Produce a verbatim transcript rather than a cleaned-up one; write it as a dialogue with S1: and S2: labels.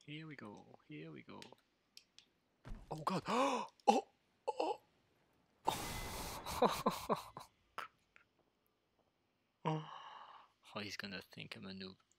S1: Here we go. Here we go. Oh god. Oh! Oh! Oh! Oh, he's gonna think I'm a noob.